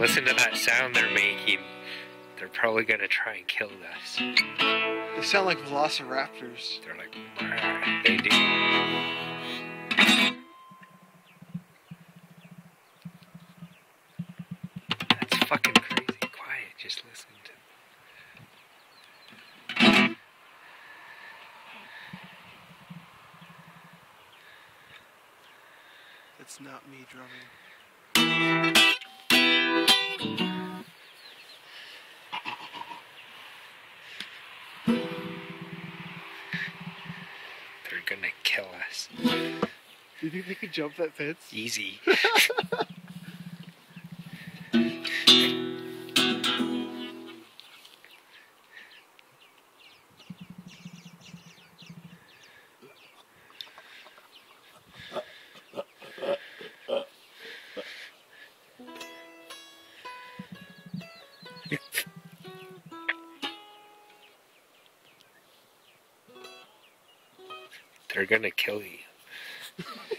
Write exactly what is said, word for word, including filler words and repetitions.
Listen to that sound they're making. They're probably gonna try and kill us. They sound like velociraptors. They're like, "Rah." They do. That's fucking crazy. Quiet, just listen to them. That's not me drumming. They're gonna kill us. Do you think they could jump that fence? Easy. They're gonna kill you.